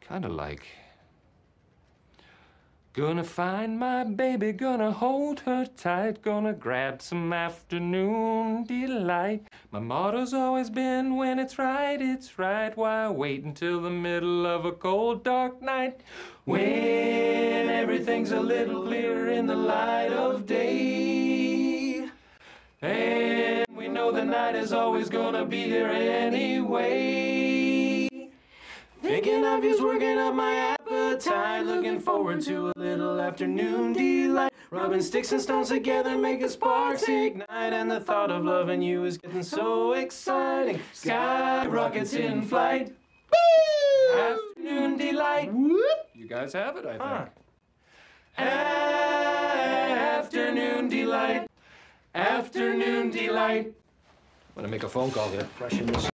Kinda like... Gonna find my baby, gonna hold her tight, gonna grab some afternoon delight. My motto's always been, when it's right, why wait until the middle of a cold, dark night? When everything's a little clearer in the light of day. And we know the night is always gonna be here anyway. Thinking of you's working up my appetite, looking forward to a little afternoon delight. Rubbing sticks and stones together, making sparks ignite, and the thought of loving you is getting so exciting. Sky rockets in flight. Woo! Afternoon delight. Whoop! You guys have it, I think. Afternoon delight. Afternoon delight. I'm gonna make a phone call here. Freshen this.